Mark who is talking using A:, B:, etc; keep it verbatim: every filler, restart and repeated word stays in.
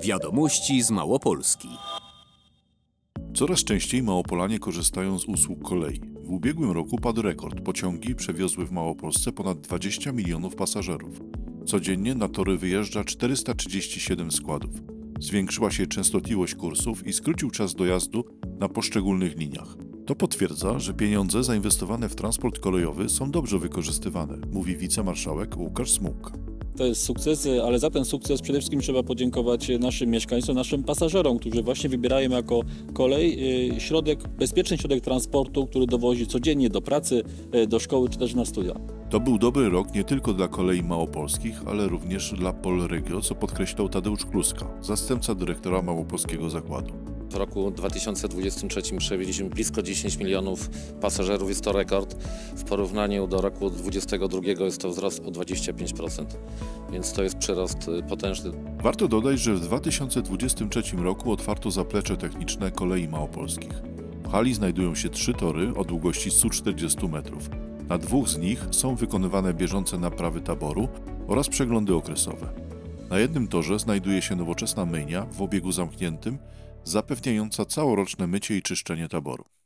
A: Wiadomości z Małopolski.
B: Coraz częściej Małopolanie korzystają z usług kolei. W ubiegłym roku padł rekord. Pociągi przewiozły w Małopolsce ponad dwadzieścia milionów pasażerów. Codziennie na tory wyjeżdża czterysta trzydzieści siedem składów. Zwiększyła się częstotliwość kursów i skrócił czas dojazdu na poszczególnych liniach. To potwierdza, że pieniądze zainwestowane w transport kolejowy są dobrze wykorzystywane, mówi wicemarszałek Łukasz Smuk.
C: To jest sukces, ale za ten sukces przede wszystkim trzeba podziękować naszym mieszkańcom, naszym pasażerom, którzy właśnie wybierają jako kolej środek, bezpieczny środek transportu, który dowozi codziennie do pracy, do szkoły czy też na studia.
B: To był dobry rok nie tylko dla kolei małopolskich, ale również dla Polregio, co podkreślał Tadeusz Kluska, zastępca dyrektora Małopolskiego Zakładu.
D: W roku dwa tysiące dwudziestym trzecim przewieźliśmy blisko dziesięć milionów pasażerów, jest to rekord. W porównaniu do roku dwudziestego drugiego jest to wzrost o dwadzieścia pięć procent, więc to jest przyrost potężny.
B: Warto dodać, że w dwa tysiące dwudziestym trzecim roku otwarto zaplecze techniczne kolei małopolskich. W hali znajdują się trzy tory o długości stu czterdziestu metrów. Na dwóch z nich są wykonywane bieżące naprawy taboru oraz przeglądy okresowe. Na jednym torze znajduje się nowoczesna myjnia w obiegu zamkniętym, zapewniająca całoroczne mycie i czyszczenie taboru.